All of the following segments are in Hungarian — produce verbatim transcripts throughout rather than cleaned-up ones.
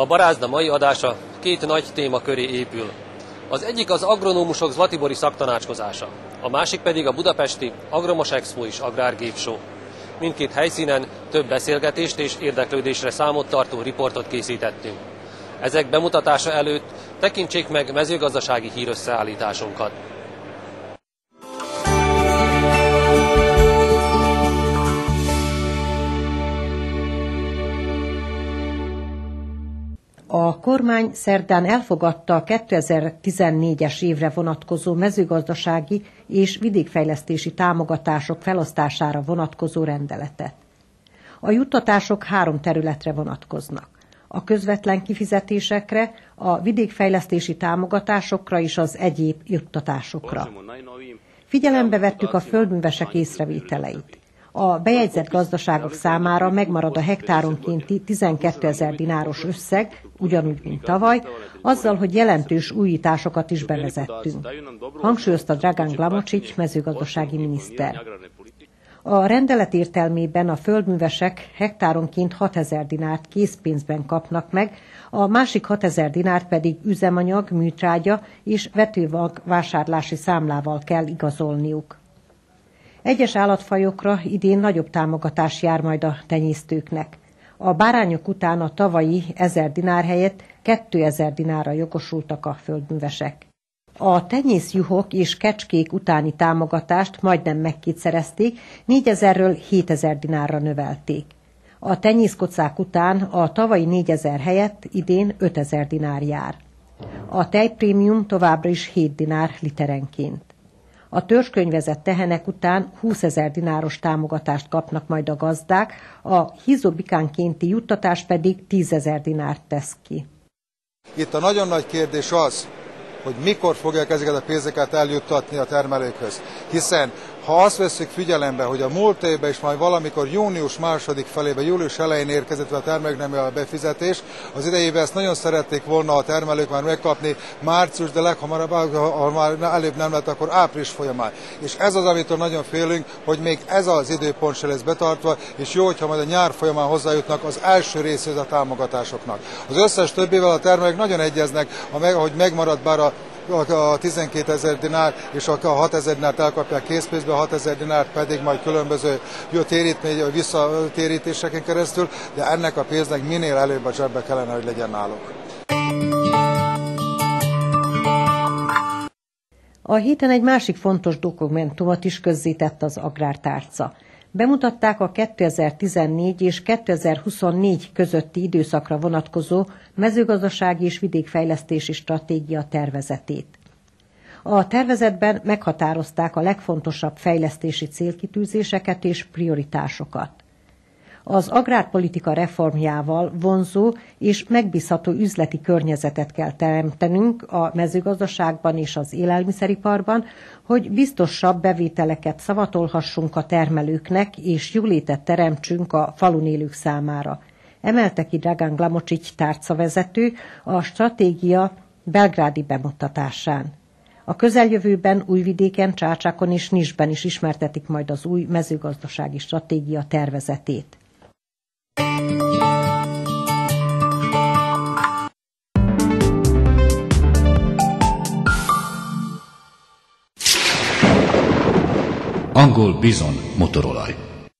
A Barázda mai adása két nagy téma köré épül. Az egyik az agronómusok zlatibori szaktanácskozása, a másik pedig a budapesti Agromos Expo és Agrárgépshow. Mindkét helyszínen több beszélgetést és érdeklődésre számot tartó riportot készítettünk. Ezek bemutatása előtt tekintsék meg mezőgazdasági hírösszeállításunkat. A kormány szerdán elfogadta a kétezer-tizennégyes évre vonatkozó mezőgazdasági és vidékfejlesztési támogatások felosztására vonatkozó rendeletet. A juttatások három területre vonatkoznak: a közvetlen kifizetésekre, a vidékfejlesztési támogatásokra és az egyéb juttatásokra. Figyelembe vettük a földművesek észrevételeit. A bejegyzett gazdaságok számára megmarad a hektáronkénti tizenkétezer dináros összeg, ugyanúgy, mint tavaly, azzal, hogy jelentős újításokat is bevezettünk, hangsúlyozta Dragan Glamocsics mezőgazdasági miniszter. A rendelet értelmében a földművesek hektáronként hatezer dinárt készpénzben kapnak meg, a másik hatezer dinárt pedig üzemanyag, műtrágya és vetőmag vásárlási számlával kell igazolniuk. Egyes állatfajokra idén nagyobb támogatás jár majd a tenyésztőknek. A bárányok után a tavalyi ezer dinár helyett kétezer dinárra jogosultak a földművesek. A tenyészjuhok és kecskék utáni támogatást majdnem megkétszerezték, négyezerről hétezer dinárra növelték. A tenyészkocák után a tavalyi négyezer helyett idén ötezer dinár jár. A tejprémium továbbra is hét dinár literenként. A törzskönyvezett tehenek után húszezer dináros támogatást kapnak majd a gazdák, a hízóbikánkénti juttatás pedig tízezer dinárt tesz ki. Itt a nagyon nagy kérdés az, hogy mikor fogják ezeket a pénzeket eljuttatni a termelőkhöz. Hiszen ha azt vesszük figyelembe, hogy a múlt évben is majd valamikor június második felében, július elején érkezett a termelőknek a befizetés, az idejében ezt nagyon szerették volna a termelők már megkapni március, de leghamarabb, ha már előbb nem lett, akkor április folyamán. És ez az, amitől nagyon félünk, hogy még ez az időpont se lesz betartva, és jó, hogyha majd a nyár folyamán hozzájutnak az első részéhez a támogatásoknak. Az összes többével a termelők nagyon egyeznek, ahogy megmarad bár a a tizenkétezer dinár és a hatezer dinárt elkapják készpénzbe, a hatezer dinárt pedig majd különböző visszatérítéseken keresztül, de ennek a pénznek minél előbb a zsebbe kellene, hogy legyen náluk. A héten egy másik fontos dokumentumot is közzétett az Agrártárca. Bemutatták a kétezer-tizennégy és kétezer-huszonnégy közötti időszakra vonatkozó mezőgazdasági és vidékfejlesztési stratégia tervezetét. A tervezetben meghatározták a legfontosabb fejlesztési célkitűzéseket és prioritásokat. Az agrárpolitika reformjával vonzó és megbízható üzleti környezetet kell teremtenünk a mezőgazdaságban és az élelmiszeriparban, hogy biztosabb bevételeket szavatolhassunk a termelőknek és jólétet teremtsünk a falun élők számára, emelte ki Dragan Glamocsics tárcavezető a stratégia belgrádi bemutatásán. A közeljövőben Újvidéken, Csácsákon és Nisben is ismertetik majd az új mezőgazdasági stratégia tervezetét. Angol bizon motorolaj.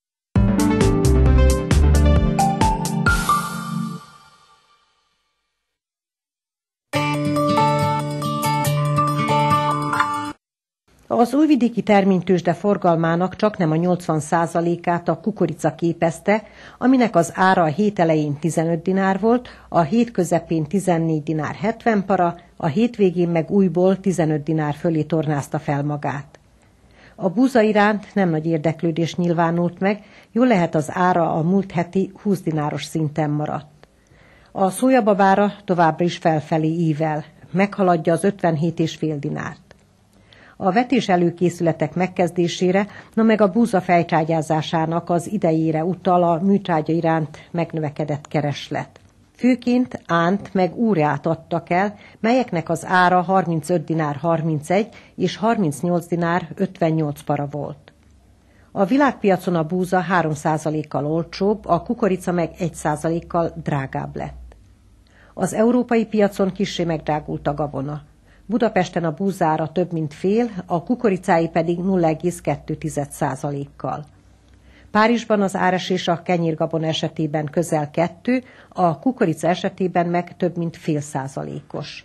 Az újvidéki terménytőzsde forgalmának csaknem a nyolcvan százalékát a kukorica képezte, aminek az ára a hét elején tizenöt dinár volt, a hét közepén tizennégy dinár hetven para, a hétvégén meg újból tizenöt dinár fölé tornázta fel magát. A búza iránt nem nagy érdeklődés nyilvánult meg, jól lehet az ára a múlt heti húsz dináros szinten maradt. A szójababára továbbra is felfelé ível, meghaladja az ötvenhét egész öt dinárt. A vetés előkészületek megkezdésére, na meg a búza fejtrágyázásának az idejére utal a műtrágya iránt megnövekedett kereslet. Főként ánt meg úrját adtak el, melyeknek az ára harmincöt dinár harmincegy és harmincnyolc dinár ötvennyolc para volt. A világpiacon a búza három százalékkal olcsóbb, a kukorica meg egy százalékkal drágább lett. Az európai piacon kissé megdrágult a gabona. Budapesten a búzára több mint fél, a kukoricái pedig nulla egész kettő százalékkal. Párizsban az áresés a kenyérgabona esetében közel kettő, a kukorica esetében meg több mint fél százalékos.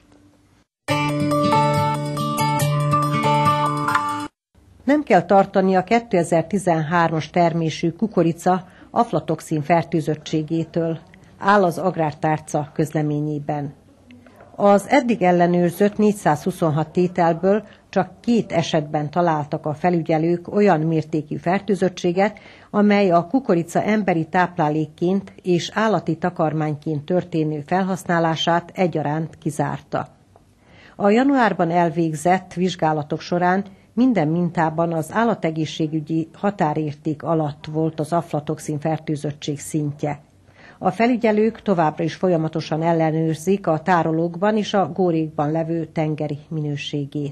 Nem kell tartani a kétezer-tizenhármas termésű kukorica aflatoxin fertőzöttségétől, áll az Agrártárca közleményében. Az eddig ellenőrzött négyszázhuszonhat tételből csak két esetben találtak a felügyelők olyan mértékű fertőzöttséget, amely a kukorica emberi táplálékként és állati takarmányként történő felhasználását egyaránt kizárta. A januárban elvégzett vizsgálatok során minden mintában az állategészségügyi határérték alatt volt az aflatoxin fertőzöttség szintje. A felügyelők továbbra is folyamatosan ellenőrzik a tárolókban és a górékban levő tengeri minőségét.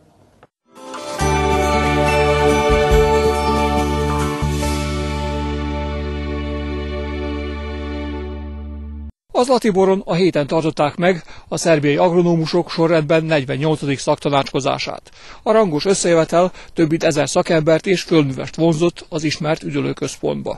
Az Latiboron a héten tartották meg a szerbiai agronómusok sorrendben negyvennyolcadik szaktanácskozását. A rangos összejövetel több mint ezer szakembert és földművest vonzott az ismert üdülőközpontba.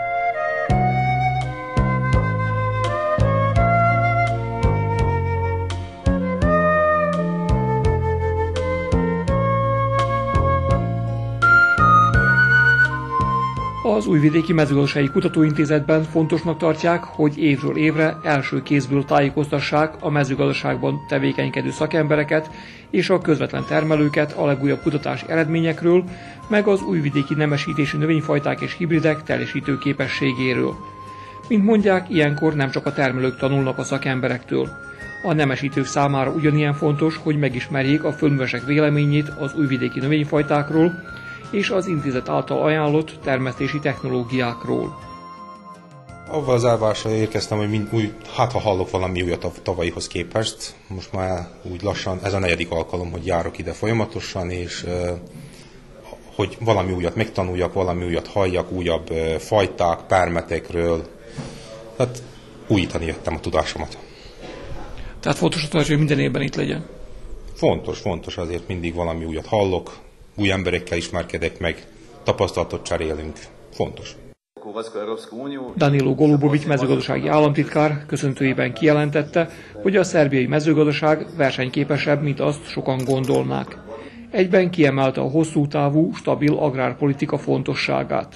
Az Újvidéki Mezőgazdasági Kutatóintézetben fontosnak tartják, hogy évről évre első kézből tájékoztassák a mezőgazdaságban tevékenykedő szakembereket és a közvetlen termelőket a legújabb kutatási eredményekről, meg az újvidéki nemesítési növényfajták és hibridek teljesítő képességéről. Mint mondják, ilyenkor nem csak a termelők tanulnak a szakemberektől. A nemesítők számára ugyanilyen fontos, hogy megismerjék a földművesek véleményét az újvidéki növényfajtákról, és az intézet által ajánlott termesztési technológiákról. Avval az elvárással érkeztem, hogy mind új, hát ha hallok valami újat a tavalyihoz képest. Most már úgy lassan, ez a negyedik alkalom, hogy járok ide folyamatosan, és hogy valami újat megtanuljak, valami újat halljak, újabb fajták, permetekről. Tehát újítani jöttem a tudásomat. Tehát fontos, hogy minden évben itt legyen? Fontos, fontos, azért mindig valami újat hallok, új emberekkel ismerkedek meg, tapasztalatot cserélünk. Fontos. Danilo Golubovic mezőgazdasági államtitkár köszöntőjében kijelentette, hogy a szerbiai mezőgazdaság versenyképesebb, mint azt sokan gondolnák. Egyben kiemelte a hosszú távú, stabil agrárpolitika fontosságát.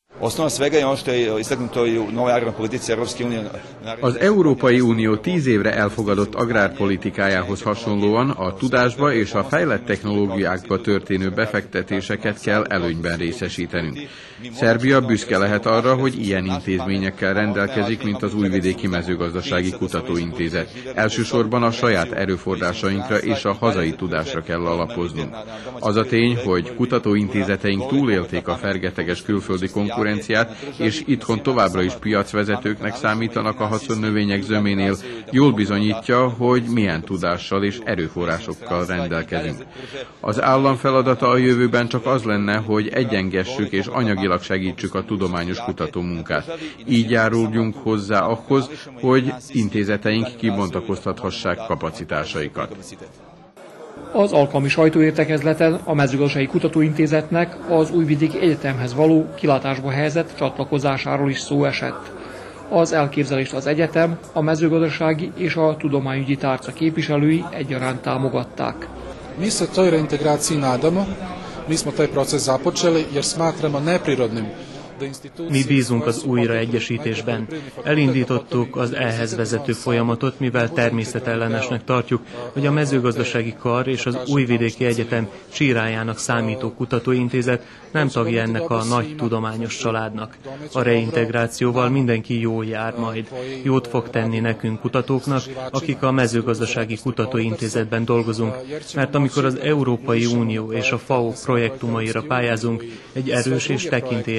Az Európai Unió tíz évre elfogadott agrárpolitikájához hasonlóan a tudásba és a fejlett technológiákba történő befektetéseket kell előnyben részesítenünk. Szerbia büszke lehet arra, hogy ilyen intézményekkel rendelkezik, mint az Újvidéki Mezőgazdasági Kutatóintézet. Elsősorban a saját erőforrásainkra és a hazai tudásra kell alapoznunk. Az a tény, hogy kutatóintézeteink túlélték a fergeteges külföldi konkurenciát, és itthon továbbra is piacvezetőknek számítanak a haszonnövények zöménél, jól bizonyítja, hogy milyen tudással és erőforrásokkal rendelkezünk. Az állam feladata a jövőben csak az lenne, hogy egyengessük és anyagilag segítsük a tudományos kutatómunkát. Így járuljunk hozzá ahhoz, hogy intézeteink kibontakoztathassák kapacitásaikat. Az alkalmi sajtóértekezleten a Mezőgazdasági Kutatóintézetnek az Újvidéki Egyetemhez való kilátásba helyezett csatlakozásáról is szó esett. Az elképzelést az egyetem, a mezőgazdasági és a tudományügyi tárca képviselői egyaránt támogatták. Mi se toj reintegraciji nadamo, mi smo taj proces započeli jer smatramo neprirodnim. Mi bízunk az újraegyesítésben. Elindítottuk az ehhez vezető folyamatot, mivel természetellenesnek tartjuk, hogy a mezőgazdasági kar és az Újvidéki Egyetem csírájának számító kutatóintézet nem tagja ennek a nagy tudományos családnak. A reintegrációval mindenki jól jár majd. Jót fog tenni nekünk kutatóknak, akik a mezőgazdasági kutatóintézetben dolgozunk, mert amikor az Európai Unió és a FAO projektumaira pályázunk, egy erős és tekintélyes intézet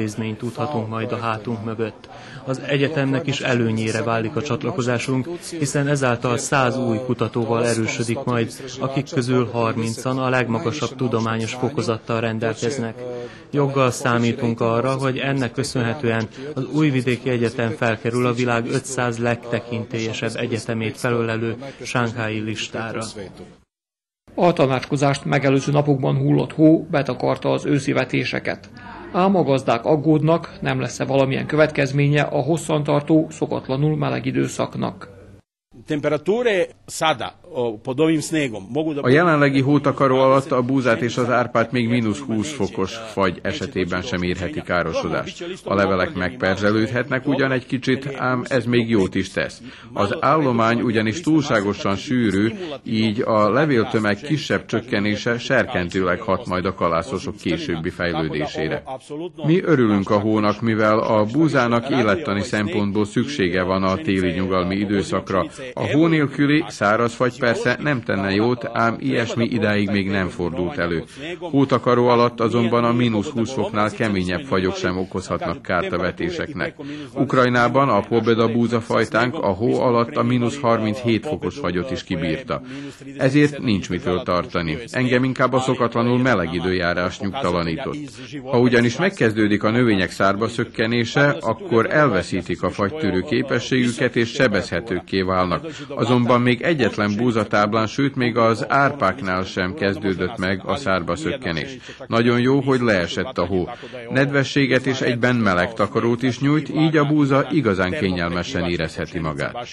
intézményt tudhatunk majd a hátunk mögött. Az egyetemnek is előnyére válik a csatlakozásunk, hiszen ezáltal száz új kutatóval erősödik majd, akik közül harmincan a legmagasabb tudományos fokozattal rendelkeznek. Joggal számítunk arra, hogy ennek köszönhetően az Újvidéki Egyetem felkerül a világ ötszáz legtekintélyesebb egyetemét felölelő shanghai listára. A tanácskozást megelőző napokban hullott hó betakarta az őszi vetéseket. Ám a gazdák aggódnak, nem lesz-e valamilyen következménye a hosszantartó, szokatlanul meleg időszaknak. A jelenlegi hótakaró alatt a búzát és az árpát még mínusz húsz fokos fagy esetében sem érheti károsodás. A levelek megperzselődhetnek ugyan egy kicsit, ám ez még jót is tesz. Az állomány ugyanis túlságosan sűrű, így a levéltömeg kisebb csökkenése serkentőleg hat majd a kalászosok későbbi fejlődésére. Mi örülünk a hónak, mivel a búzának élettani szempontból szüksége van a téli nyugalmi időszakra. A hó nélküli száraz fagy persze nem tenne jót, ám ilyesmi idáig még nem fordult elő. Hótakaró alatt azonban a mínusz húsz foknál keményebb fagyok sem okozhatnak kárt a vetéseknek. Ukrajnában a pobeda búzafajtánk a hó alatt a mínusz harminchét fokos fagyot is kibírta. Ezért nincs mitől tartani. Engem inkább a szokatlanul meleg időjárás nyugtalanított. Ha ugyanis megkezdődik a növények szárba szökkenése, akkor elveszítik a fagytűrő képességüket és sebezhetőkké válnak. Azonban még egyetlen búzatáblán, sőt még az árpáknál sem kezdődött meg a szárba szökkenés. Nagyon jó, hogy leesett a hó. Nedvességet és egyben meleg takarót is nyújt, így a búza igazán kényelmesen érezheti magát.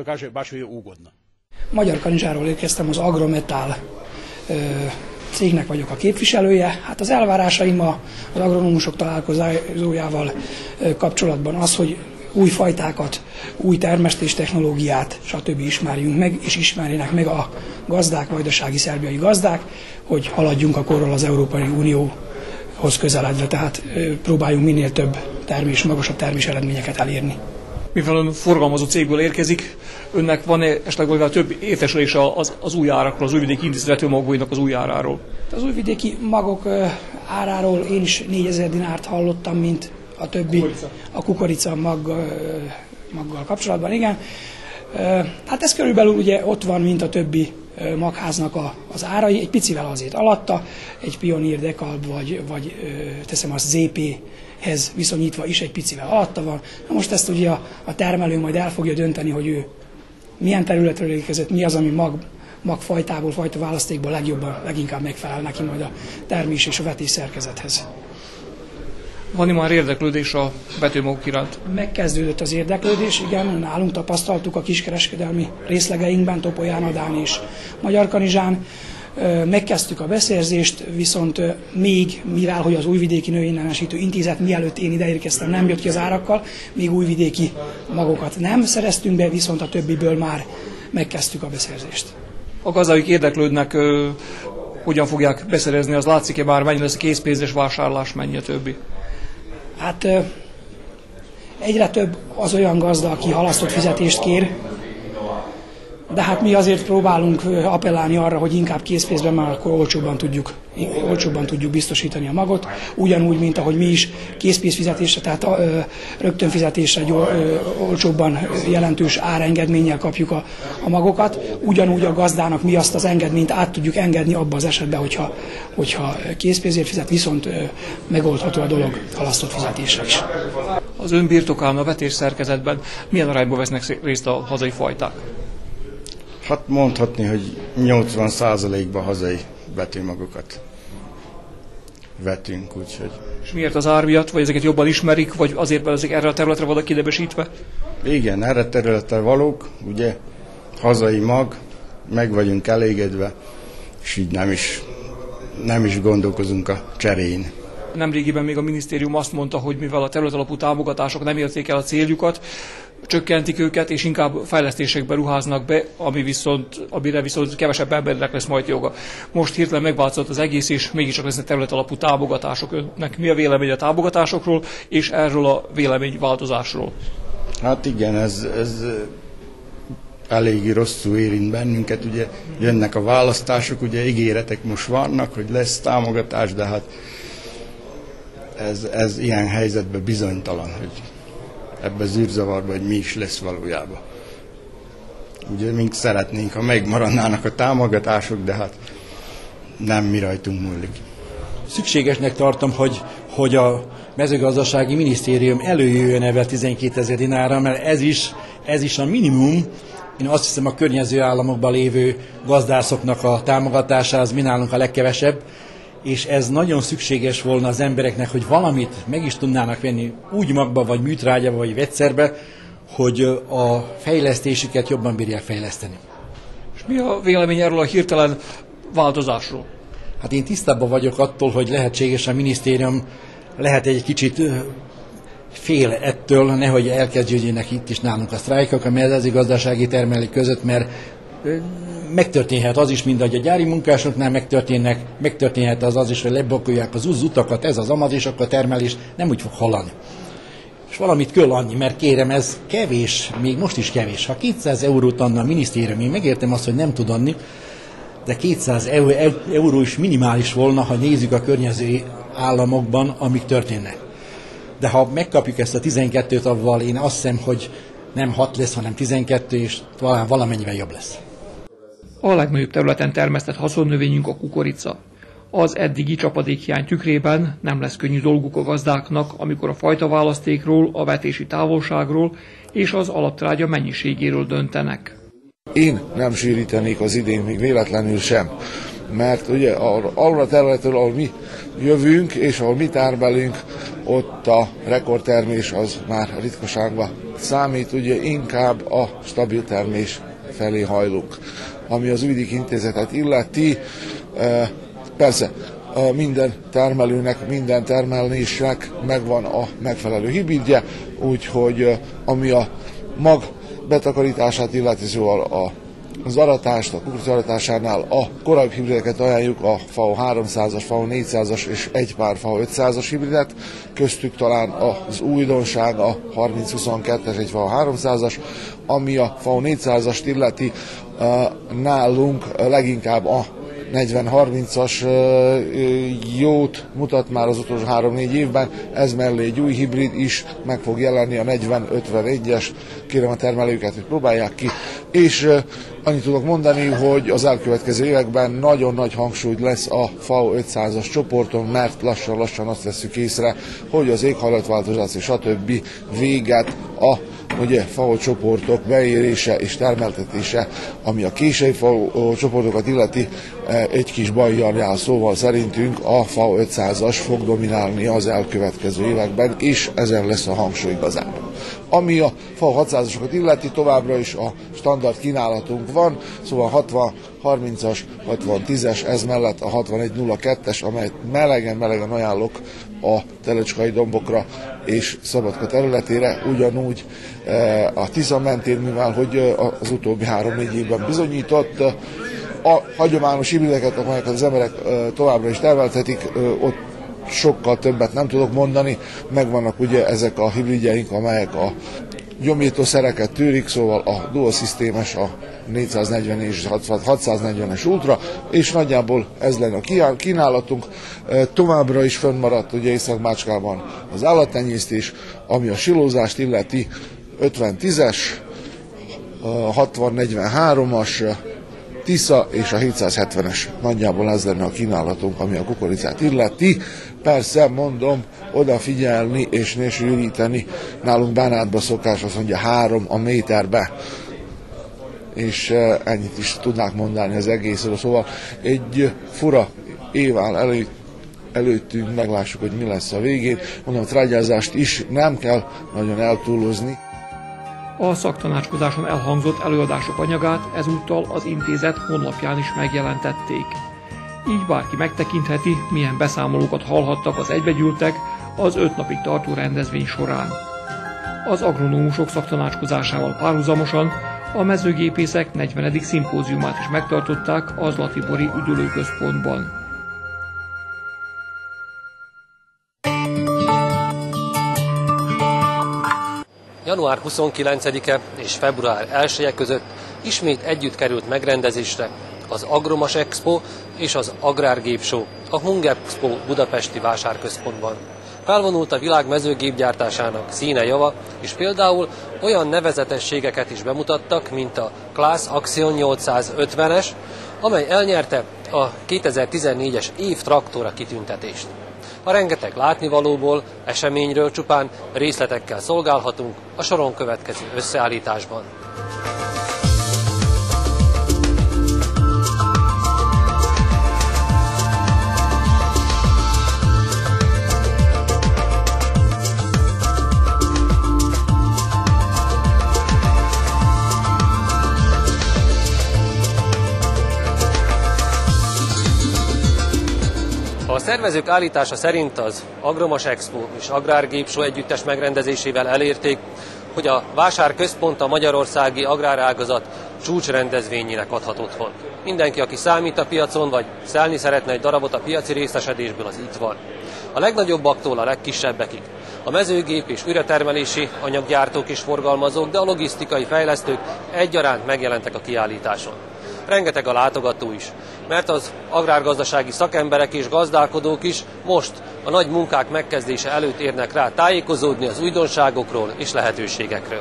Magyar Kanizsáról érkeztem, az Agrometál cégnek vagyok a képviselője. Hát az elvárásaim az agronómusok találkozójával kapcsolatban az, hogy új fajtákat, új termesztés technológiát, stb. Ismerjünk meg, és ismerjenek meg a gazdák, vajdasági szerbiai gazdák, hogy haladjunk a korral az Európai Unióhoz közeledve, tehát próbáljunk minél több termés, magasabb termés eredményeket elérni. Mivel ön forgalmazó cégből érkezik, önnek van-e esetleg vagy több értesülés az, az új árakról, az Újvidéki Intézet vetőmagoknak az új áráról? Az újvidéki magok áráról én is négyezer dinárt hallottam, mint a többi, a kukorica mag, maggal kapcsolatban, igen. Hát ez körülbelül ugye ott van, mint a többi magháznak a, az árai, egy picivel azért alatta, egy Pioneer Dekalb, vagy, vagy teszem azt zé pé-hez viszonyítva is egy picivel alatta van. Na most ezt ugye a, a termelő majd el fogja dönteni, hogy ő milyen területről érkezett, mi az, ami mag, magfajtából, fajta választékból legjobban, leginkább megfelel neki majd a termés és a vetés szerkezethez. Van-e már érdeklődés a vetőmagok iránt? Megkezdődött az érdeklődés, igen, nálunk tapasztaltuk a kiskereskedelmi részlegeinkben, Topolyán, Adán és Magyar Kanizsán. Megkezdtük a beszerzést, viszont még, mivel hogy az Újvidéki Növénynemesítő Intézet mielőtt én ideérkeztem nem jött ki az árakkal, még újvidéki magokat nem szereztünk be, viszont a többiből már megkezdtük a beszerzést. A gazdáik érdeklődnek, hogyan fogják beszerezni, az látszik-e már, mennyi lesz a készpénzes vásárlás, mennyi a többi? Hát egyre több az olyan gazda, aki halasztott fizetést kér, de hát mi azért próbálunk appellálni arra, hogy inkább készpénzben, már akkor olcsóbban tudjuk, olcsóbban tudjuk biztosítani a magot, ugyanúgy, mint ahogy mi is készpénzfizetésre, tehát ö, rögtön fizetésre egy ö, olcsóbban jelentős árengedménnyel kapjuk a, a magokat, ugyanúgy a gazdának mi azt az engedményt át tudjuk engedni abban az esetben, hogyha, hogyha készpénzért fizet, viszont ö, megoldható a dolog halasztott fizetésre is. Az ön birtokán a vetés szerkezetben milyen arányban vesznek részt a hazai fajták? Hát mondhatni, hogy nyolcvan százalékban hazai vetőmagokat vetünk, úgyhogy... És miért az ár miatt? Vagy ezeket jobban ismerik, vagy azért, mert ezek erre a területre vannak kidebesítve? Igen, erre a területre valók, ugye, hazai mag, meg vagyunk elégedve, és így nem is, nem is gondolkozunk a cserén. Nemrégiben még a minisztérium azt mondta, hogy mivel a területalapú támogatások nem érték el a céljukat, csökkentik őket, és inkább fejlesztésekbe ruháznak be, ami viszont, amire viszont kevesebb embernek lesz majd joga. Most hirtelen megváltozott az egész, és mégiscsak lesznek területalapú támogatások. Önnek mi a vélemény a támogatásokról, és erről a véleményváltozásról? Hát igen, ez, ez eléggé rosszul érint bennünket, ugye jönnek a választások, ugye ígéretek most vannak, hogy lesz támogatás, de hát ez, ez ilyen helyzetben bizonytalan, hogy ebbe zűrzavarba, hogy mi is lesz valójában. Ugye mink szeretnénk, ha megmaradnának a támogatások, de hát nem mi rajtunk múlik. Szükségesnek tartom, hogy, hogy a mezőgazdasági minisztérium előjöjjön ebben tizenkétezer dinárra, mert ez is, ez is a minimum. Én azt hiszem, a környező államokban lévő gazdászoknak a támogatása az mi nálunk a legkevesebb, és ez nagyon szükséges volna az embereknek, hogy valamit meg is tudnának venni úgy magba, vagy műtrágyába, vagy vegyszerbe, hogy a fejlesztésüket jobban bírják fejleszteni. És mi a vélemény erről a hirtelen változásról? Hát én tisztában vagyok attól, hogy lehetséges a minisztérium lehet egy kicsit fél ettől, nehogy elkezdődjenek itt is nálunk a sztrájkok a mezőgazdasági termelők között, mert megtörténhet az is, mint ahogy a gyári munkásoknál megtörténnek, megtörténhet az az is, hogy leblokolják az utakat, ez az amaz, és akkor a termelés nem úgy fog hallani. És valamit kell annyi, mert kérem, ez kevés, még most is kevés. Ha kétszáz eurót adna a minisztérium, én megértem azt, hogy nem tud adni, de kétszáz euró is minimális volna, ha nézzük a környező államokban, amik történnek. De ha megkapjuk ezt a tizenkettőt avval, én azt hiszem, hogy nem hat lesz, hanem tizenkettő, és talán valamennyivel jobb lesz. A legnagyobb területen termesztett haszonnövényünk a kukorica. Az eddigi csapadékhiány tükrében nem lesz könnyű dolguk a gazdáknak, amikor a fajtaválasztékról, a vetési távolságról és az alaptrágya mennyiségéről döntenek. Én nem sűrítenék az idén még véletlenül sem, mert ugye arra a területről, ahol mi jövünk, és ahol mi termelünk, ott a rekordtermés az már ritkaságba számít, ugye inkább a stabil termés felé hajlunk. Ami az Újvidéki Intézetet illeti, persze minden termelőnek, minden termelésnek megvan a megfelelő hibridje, úgyhogy ami a mag betakarítását illeti, szóval az aratást, a kukorica aratásánál a korábbi hibrideket ajánljuk, a FAO háromszázas, FAO négyszázas és egy pár FAO ötszázas hibridet, köztük talán az újdonság a harminc huszonkettes, egy FAO háromszázas, ami a FAO négyszázast illeti, nálunk leginkább a negyven harmincas jót mutat már az utolsó három-négy évben, ez mellé egy új hibrid is meg fog jelenni, a negyven ötvenegyes, kérem a termelőket, hogy próbálják ki, és annyit tudok mondani, hogy az elkövetkező években nagyon nagy hangsúly lesz a FAO ötszázas csoporton, mert lassan-lassan azt vesszük észre, hogy az éghajlatváltozás és stb. Véget a ugye FAO csoportok beérése és termeltetése, ami a késői FAO csoportokat illeti, egy kis bajjal jár, szóval szerintünk a FAO ötszázas fog dominálni az elkövetkező években, és ezen lesz a hangsúly igazából. Ami a FAO hatszázasokat illeti, továbbra is a standard kínálatunk van, szóval hatvan harmincas, hatvan tízes, ez mellett a hatvanegy nulla kettes, amelyet melegen-melegen ajánlok a Telecskai dombokra és Szabadka területére, ugyanúgy a Tisza mentén, mivel hogy az utóbbi három-négy évben bizonyított, a hagyományos hibrideket, amelyeket az emberek továbbra is termeltetik, ott sokkal többet nem tudok mondani, megvannak ugye ezek a hibridjeink, amelyek a gyomítószereket tűrik, szóval a dual szisztémes, a négyszáznegyven és hatszáznegyvenes Ultra, és nagyjából ez lenne a kínálatunk. Továbbra is fönnmaradt ugye Észak-Bácskában az állattenyésztés, ami a silózást illeti, ötven tízes, hatvan negyvenhármas, Tisza és a hétszázhetvenes. Nagyjából ez lenne a kínálatunk, ami a kukoricát illeti. Persze, mondom, odafigyelni és ne sűríteni. Nálunk Bánátban szokás azt mondja három a méterbe. És ennyit is tudnák mondani az egészről. Szóval egy fura év áll előtt, előttünk, meglássuk, hogy mi lesz a végén. Mondom, a trágyázást is nem kell nagyon eltúlozni. A szaktanácskozáson elhangzott előadások anyagát ezúttal az intézet honlapján is megjelentették. Így bárki megtekintheti, milyen beszámolókat hallhattak az egybegyűltek az öt napig tartó rendezvény során. Az agronómusok szaktanácskozásával párhuzamosan a mezőgépészek negyvenedik szimpóziumát is megtartották az Zlatibori Üdülőközpontban. január huszonkilencedike és február elseje között ismét együtt került megrendezésre az Agromas Expo és az Agrárgépshow a Hungexpo budapesti vásárközpontban. Felvonult a világ mezőgépgyártásának színe java, és például olyan nevezetességeket is bemutattak, mint a Class Axion nyolcszázötvenes, amely elnyerte a kétezer-tizennégyes év traktora kitüntetést. A rengeteg látnivalóból, eseményről csupán részletekkel szolgálhatunk a soron következő összeállításban. A szervezők állítása szerint az Agromas Expo és Agrárgépshow együttes megrendezésével elérték, hogy a vásárközpont a magyarországi agrárágazat csúcsrendezvényének adhat otthon. Mindenki, aki számít a piacon, vagy szelni szeretne egy darabot a piaci részesedésből, az itt van. A legnagyobbaktól a legkisebbekig. A mezőgép és újratermelési anyaggyártók és forgalmazók, de a logisztikai fejlesztők egyaránt megjelentek a kiállításon. Rengeteg a látogató is, mert az agrárgazdasági szakemberek és gazdálkodók is most a nagy munkák megkezdése előtt érnek rá tájékozódni az újdonságokról és lehetőségekről.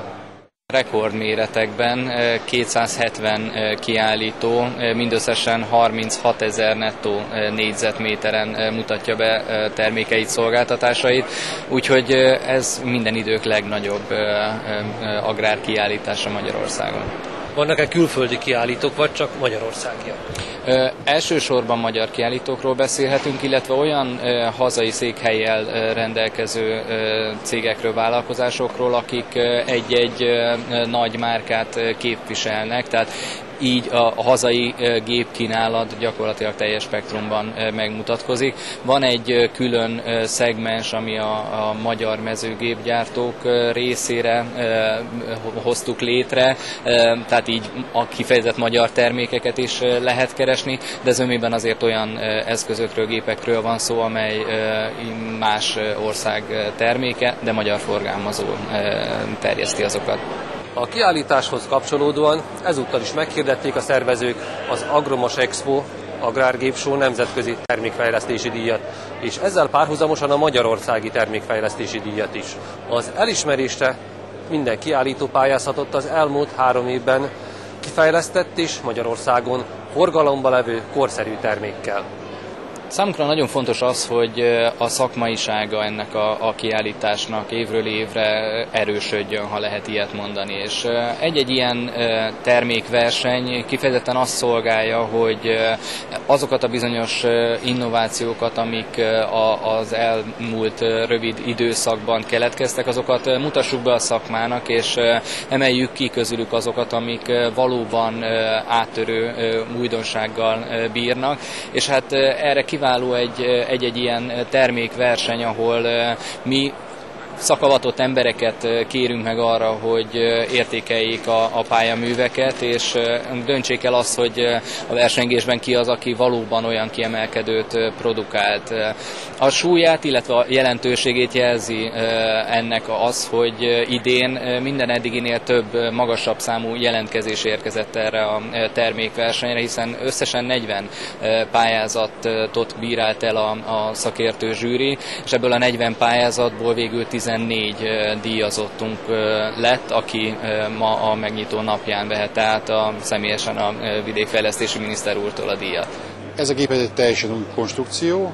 Rekordméretekben kétszázhetven kiállító, mindösszesen harminchatezer nettó négyzetméteren mutatja be termékeit, szolgáltatásait, úgyhogy ez minden idők legnagyobb agrárkiállítása Magyarországon. Vannak-e külföldi kiállítók, vagy csak magyarországiak? Ö, elsősorban magyar kiállítókról beszélhetünk, illetve olyan ö, hazai székhellyel ö, rendelkező ö, cégekről, vállalkozásokról, akik ö, egy-egy ö, nagy márkát ö, képviselnek, tehát így a, a hazai gépkínálat gyakorlatilag teljes spektrumban megmutatkozik. Van egy külön szegmens, ami a, a magyar mezőgépgyártók részére hoztuk létre, tehát így a kifejezett magyar termékeket is lehet keresni, de zömében azért olyan eszközökről, gépekről van szó, amely más ország terméke, de magyar forgalmazó terjeszti azokat. A kiállításhoz kapcsolódóan ezúttal is meghirdették a szervezők az Agromas Expo Agrárgépshow nemzetközi termékfejlesztési díjat, és ezzel párhuzamosan a magyarországi termékfejlesztési díjat is. Az elismerésre minden kiállító pályázhatott az elmúlt három évben kifejlesztett és Magyarországon forgalomba levő korszerű termékkel. Számunkra nagyon fontos az, hogy a szakmaisága ennek a, a kiállításnak évről évre erősödjön, ha lehet ilyet mondani. És egy-egy ilyen termékverseny kifejezetten azt szolgálja, hogy azokat a bizonyos innovációkat, amik az elmúlt rövid időszakban keletkeztek, azokat mutassuk be a szakmának, és emeljük ki közülük azokat, amik valóban áttörő újdonsággal bírnak. És hát erre kiváló egy-egy ilyen termékverseny, ahol mi szakavatott embereket kérünk meg arra, hogy értékeljék a, a pályaműveket, és döntsék el azt, hogy a versengésben ki az, aki valóban olyan kiemelkedőt produkált. A súlyát, illetve a jelentőségét jelzi ennek az, hogy idén minden eddiginél több, magasabb számú jelentkezés érkezett erre a termékversenyre, hiszen összesen negyven pályázatot bírált el a, a szakértő zsűri, és ebből a negyven pályázatból végül tizennégy díjazottunk lett, aki ma a megnyitó napján vehette át a, személyesen a vidékfejlesztési miniszter úrtól a díjat. Ez a gép egy teljesen új konstrukció,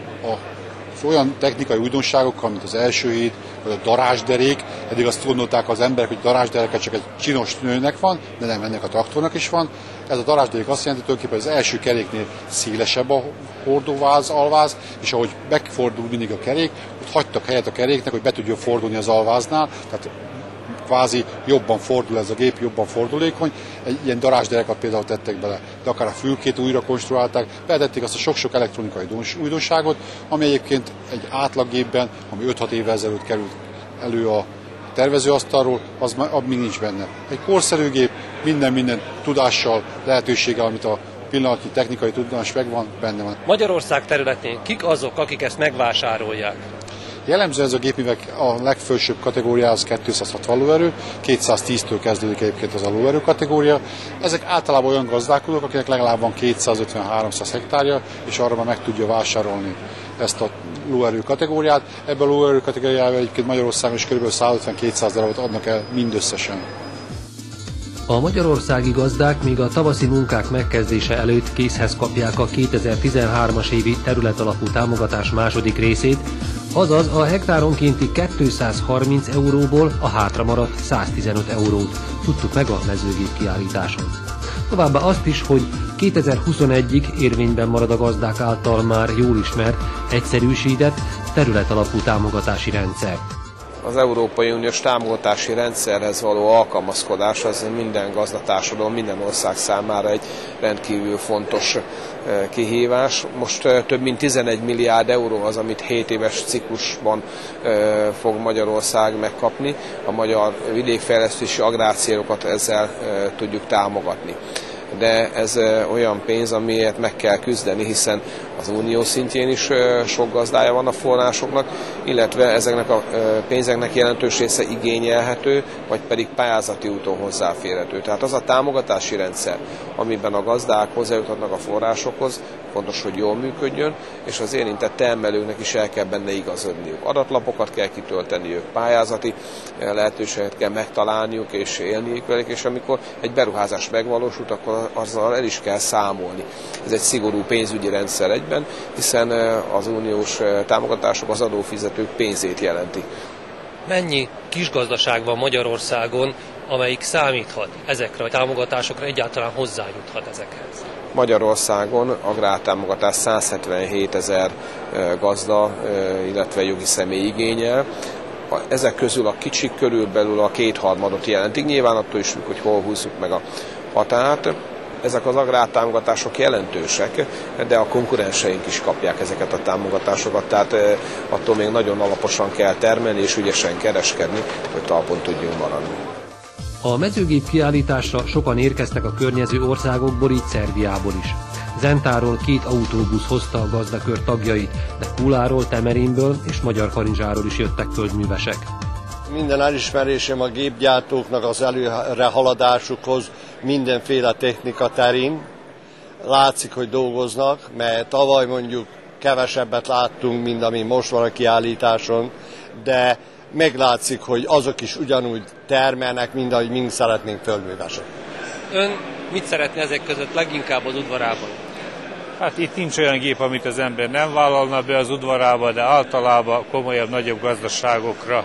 az olyan technikai újdonságokkal, mint az első híd, vagy a darázsderék. Eddig azt gondolták az emberek, hogy darázsdereket csak egy csinos nőnek van, de nem, ennek a traktornak is van. Ez a darázsderék azt jelenti, hogy az első keréknél szélesebb a hordóváz, alváz, és ahogy megfordul mindig a kerék, ott hagytak helyet a keréknek, hogy be tudjon fordulni az alváznál, tehát kvázi jobban fordul ez a gép, jobban fordulékony. Egy ilyen darázsdereket például tettek bele, de akár a fülkét újra konstruálták, betették azt a sok-sok elektronikai újdonságot, ami egyébként egy átlaggépben, ami öt-hat évvel ezelőtt került elő a tervezőasztalról, az még nincs benne. Egy korszerű gép, minden-minden tudással, lehetőséggel, amit a pillanatnyi technikai tudás megvan, benne van. Magyarország területén kik azok, akik ezt megvásárolják? Jellemző ez a gépművek a legfelsőbb kategóriája az kétszázhatvan lóerő, kétszáztíztől kezdődik egyébként az a lóerő kategória. Ezek általában olyan gazdálkodók, akinek legalább van kétszázötven-háromszáz hektárja, és arra már meg tudja vásárolni ezt a lóerő kategóriát. Ebben a lóerő kategóriában egyébként Magyarországon is kb. száz ötven-kétszáz darabot adnak el mindösszesen. A magyarországi gazdák még a tavaszi munkák megkezdése előtt készhez kapják a kétezer-tizenhármas évi területalapú támogatás második részét, azaz a hektáronkénti kétszázharminc euróból a hátramaradt száztizenöt eurót tudtuk meg a mezőgép kiállításon. Továbbá azt is, hogy kétezer-huszonegyig érvényben marad a gazdák által már jól ismert, egyszerűsített területalapú támogatási rendszer. Az Európai Uniós támogatási rendszerhez való alkalmazkodás az minden gazdatársadalom, minden ország számára egy rendkívül fontos kihívás. Most több mint tizenegy milliárd euró az, amit hét éves ciklusban fog Magyarország megkapni. A magyar vidékfejlesztési agrárcélokat ezzel tudjuk támogatni. De ez olyan pénz, amiért meg kell küzdeni, hiszen az unió szintjén is sok gazdája van a forrásoknak, illetve ezeknek a pénzeknek jelentős része igényelhető, vagy pedig pályázati úton hozzáférhető. Tehát az a támogatási rendszer, amiben a gazdák hozzájuthatnak a forrásokhoz, fontos, hogy jól működjön, és az érintett termelőknek is el kell benne igazodniuk. Adatlapokat kell kitölteniük, pályázati lehetőséget kell megtalálniuk és élniük velük, és amikor egy beruházás megvalósult, akkor azzal el is kell számolni. Ez egy szigorú pénzügyi rendszer egyben, hiszen az uniós támogatások az adófizetők pénzét jelenti. Mennyi kisgazdaság van Magyarországon, amelyik számíthat ezekre a támogatásokra, egyáltalán hozzájuthat ezekhez? Magyarországon agrártámogatás százhetvenhét ezer gazda, illetve jogi személy igényel. Ezek közül a kicsik körülbelül a kétharmadot jelentik. Nyilván attól is, hogy hol húzzuk meg a határt. Ezek az agrártámogatások jelentősek, de a konkurenseink is kapják ezeket a támogatásokat, tehát attól még nagyon alaposan kell termelni és ügyesen kereskedni, hogy talpon tudjunk maradni. A mezőgép kiállításra sokan érkeztek a környező országokból, így Szerbiából is. Zentáról két autóbusz hozta a gazdakör tagjait, de Kuláról, Temerinből és Magyarkarinzsáról is jöttek földművesek. Minden elismerésem a gépgyártóknak az előrehaladásukhoz mindenféle technika terén. Látszik, hogy dolgoznak, mert tavaly mondjuk kevesebbet láttunk, mint ami most van a kiállításon, de meglátszik, hogy azok is ugyanúgy termelnek, mint ahogy mink szeretnénk földművesek. Ön mit szeretne ezek között leginkább az udvarában? Hát itt nincs olyan gép, amit az ember nem vállalna be az udvarába, de általában komolyabb, nagyobb gazdaságokra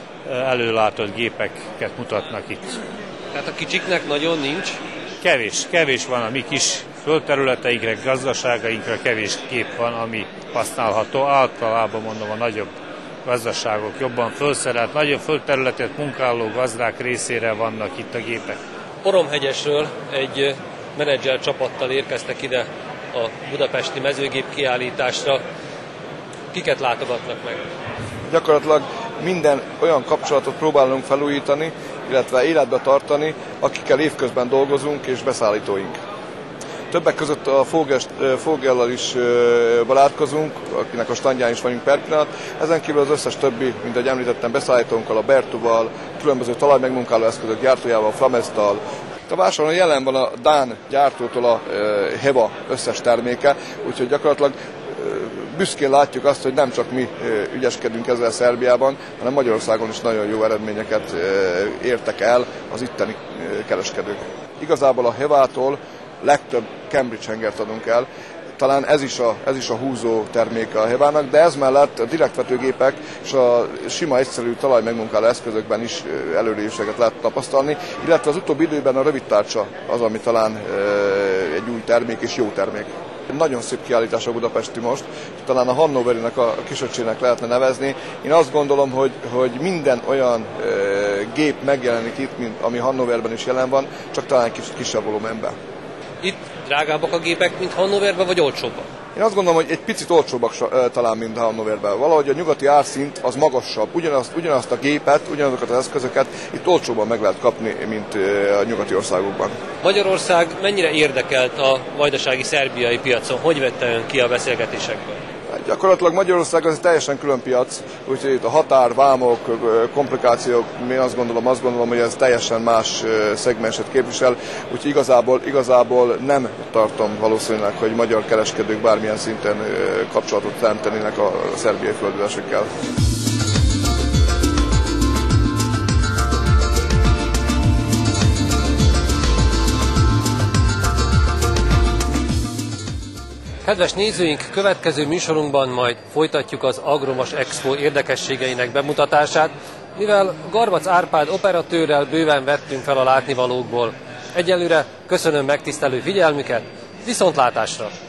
előlátott gépeket mutatnak itt. Tehát a kicsiknek nagyon nincs? Kevés, kevés van a mi kis földterületeinkre, gazdaságainkra, kevés gép van, ami használható. Általában mondom, a nagyobb gazdaságok jobban felszerelt, nagyobb földterületet munkáló gazdák részére vannak itt a gépek. Oromhegyesről egy menedzser csapattal érkeztek ide a budapesti mezőgép kiállításra. Kiket látogatnak meg? Gyakorlatilag minden olyan kapcsolatot próbálunk felújítani, illetve életbe tartani, akikkel évközben dolgozunk és beszállítóink. Többek között a Fogellal is barátkozunk, akinek a standján is vagyunk per pillanat. Ezen kívül az összes többi, mint ahogy említettem, beszállítónkkal, a Bertuval, különböző talajmegmunkáló eszközök gyártójával, Flamestal. A vásárolón jelen van a dán gyártótól a Heva összes terméke, úgyhogy gyakorlatilag büszkén látjuk azt, hogy nem csak mi ügyeskedünk ezzel Szerbiában, hanem Magyarországon is nagyon jó eredményeket értek el az itteni kereskedők. Igazából a Hevától legtöbb Cambridge hengert adunk el, talán ez is a, ez is a húzó terméke a Hevának, de ez mellett a direktvetőgépek és a sima egyszerű talajmegmunkáló eszközökben is előrelépéseket lehet tapasztalni, illetve az utóbbi időben a rövidtárcsa az, ami talán egy új termék és jó termék. Nagyon szép kiállítás a budapesti most, talán a Hannoverinek a kisöccsének lehetne nevezni. Én azt gondolom, hogy, hogy minden olyan e, gép megjelenik itt, mint ami Hannoverben is jelen van, csak talán kis, kisebb volumenben. Itt drágábbak a gépek, mint Hannoverben, vagy olcsóbbak? Én azt gondolom, hogy egy picit olcsóbbak e, talán, mint Hannoverben. Valahogy a nyugati árszint az magasabb. Ugyanazt, ugyanazt a gépet, ugyanazokat az eszközöket itt olcsóbban meg lehet kapni, mint e, a nyugati országokban. Magyarország mennyire érdekelt a vajdasági szerbiai piacon? Hogy vette ön ki a beszélgetésekből? Gyakorlatilag Magyarország az egy teljesen külön piac, úgyhogy itt a határ, vámok, komplikációk, én azt gondolom, azt gondolom, hogy ez teljesen más szegmenset képvisel, úgyhogy igazából, igazából nem tartom valószínűleg, hogy magyar kereskedők bármilyen szinten kapcsolatot teremtenének a szerbiai földveszekkel. Kedves nézőink, következő műsorunkban majd folytatjuk az Agromos Expo érdekességeinek bemutatását, mivel Garvac Árpád operatőrrel bőven vettünk fel a látnivalókból. Egyelőre köszönöm megtisztelő figyelmüket, viszontlátásra!